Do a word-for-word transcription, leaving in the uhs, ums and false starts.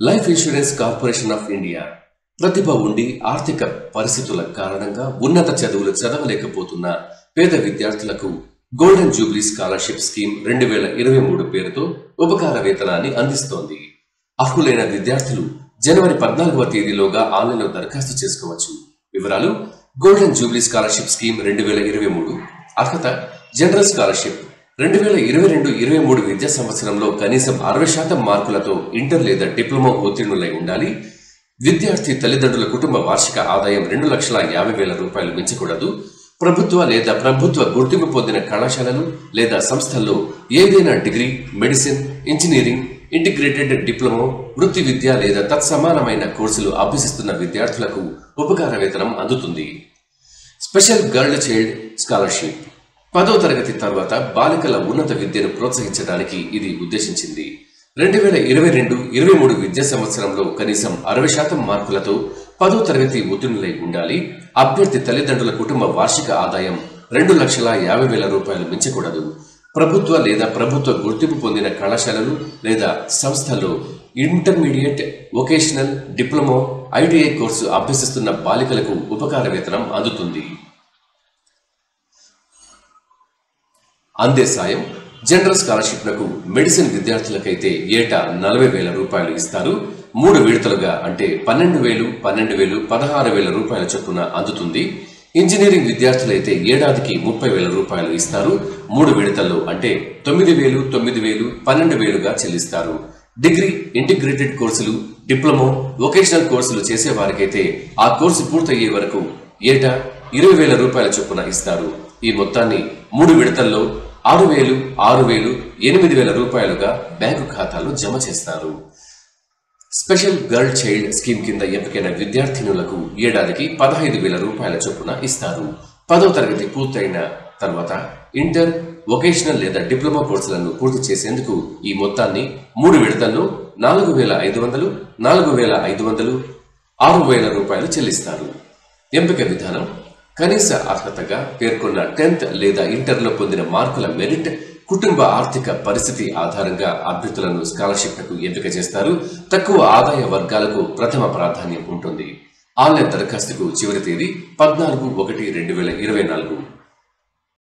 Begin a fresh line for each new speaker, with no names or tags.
Life insurance corporation of India ప్రతిభ ఉండి ఆర్థిక పరిస్థితుల కారణంగా ఉన్నత చదువులు చదవలేకపోతున్న పేద విద్యార్థులకు గోల్డెన్ జూబ్లీ స్కాలర్షిప్ స్కీమ్ రెండు వేల ఇరవై మూడు పేరుతో ఉపకార వేతనాన్ని అందిస్తోంది. అర్హులైన విద్యార్థులు జనవరి పద్నాలుగవ తేదీలోగా ఆన్లైన్లో దరఖాస్తు చేసుకోవచ్చు. వివరాలు: గోల్డెన్ జూబ్లీ స్కాలర్షిప్ స్కీమ్ రెండు వేల ఇరవై మూడు అర్హత జనరల్ స్కాలర్షిప్. రెండు వేల ఇరవై రెండు ఇరవై మూడు విద్యా సంవత్సరంలో కనీసం అరవై శాతం మార్కులతో ఇంటర్ లేదా డిప్లొమా ఉత్తీర్ణులై ఉండాలి. విద్యార్థి తల్లిదండ్రుల కుటుంబ వార్షిక ఆదాయం రెండు లక్షల యాభై వేల రూపాయలు మించకూడదు. ప్రభుత్వ లేదా ప్రభుత్వ గుర్తింపు పొందిన కళాశాలలు లేదా సంస్థల్లో ఏదైనా degree, medicine, engineering, integrated diploma, వృత్తి విద్య లేదా తత్సమానమైన కోర్సులు అభ్యసిస్తున్న విద్యార్థులకు ఉపకార వేతనం అందుతుంది. స్పెషల్ గర్ల్ చైల్డ్ స్కాలర్షిప్ పదో తరగతి తర్వాత బాలికల ఉన్నత విద్యను ప్రోత్సహించడానికి ఇది ఉద్దేశించింది. రెండు వేల ఇరవై రెండు ఇరవై మూడు విద్యా సంవత్సరంలో కనీసం అరవై శాతం మార్కులతో పదో తరగతి ఉత్తీర్ణులై ఉండాలి. అభ్యర్థి తల్లిదండ్రుల కుటుంబ వార్షిక ఆదాయం రెండు లక్షల యాభై వేల రూపాయలు మించకూడదు. ప్రభుత్వ లేదా ప్రభుత్వ గుర్తింపు పొందిన కళాశాలలు లేదా సంస్థల్లో intermediate, vocational, diploma, ITI course అభ్యసిస్తున్న బాలికలకు ఉపకార వేతనం అందుతుంది. అందే సాయం జనరల్ స్కాలర్షిప్లకు మెడిసిన్ విద్యార్థులకైతే ఏటా నలభై వేల రూపాయలు ఇస్తారు. మూడు విడతలుగా అంటే పన్నెండు వేలు పన్నెండు వేలు పదహారు వేల రూపాయల చొప్పున అందుతుంది. ఇంజనీరింగ్ విద్యార్థులైతే ఏడాదికి ముప్పై వేల రూపాయలు ఇస్తారు. మూడు విడతల్లో అంటే తొమ్మిది వేలు తొమ్మిది వేలు పన్నెండు వేలుగా చెల్లిస్తారు. డిగ్రీ, ఇంటిగ్రేటెడ్ కోర్సులు, డిప్లొమా, వొకేషనల్ కోర్సులు చేసే వారికైతే ఆ కోర్సు పూర్తయ్యే వరకు ఏటా ఇరవై వేల రూపాయల చొప్పున ఇస్తారు. ఈ మొత్తాన్ని మూడు విడతల్లో ఆరు వేలు ఆరు వేలు ఎనిమిది వేల రూపాయలుగా బ్యాంకు ఖాతాలో జమ చేస్తారు. స్పెషల్ గర్ల్ చైల్డ్ స్కీమ్ కింద ఎంపికైన విద్యార్థినులకు ఏడాదికి పదహైదు వేల రూపాయల చొప్పున ఇస్తారు. పదవ తరగతి పూర్తయిన తర్వాత ఇంటర్, వొకేషనల్ లేదా డిప్లొమా కోర్సులను పూర్తి చేసేందుకు ఈ మొత్తాన్ని మూడు విడతల్లో నాలుగు వేల ఐదు వందలు నాలుగు వేల ఐదు వందలు ఆరు వేల రూపాయలు చెల్లిస్తారు. ఎంపిక విధానం: కనీస అర్హతగా పేర్కొన్న టెన్త్ లేదా ఇంటర్లో పొందిన మార్కుల మెరిట్, కుటుంబ ఆర్థిక పరిస్థితి ఆధారంగా అభ్యర్థులను స్కాలర్షిప్లకు ఎంపిక చేస్తారు. తక్కువ ఆదాయ వర్గాలకు ప్రథమ ప్రాధాన్యం ఉంటుంది. ఆన్లైన్ దరఖాస్తుకు చివరి తేదీ పద్నాలుగు ఒకటి రెండు వేల ఇరవై నాలుగు.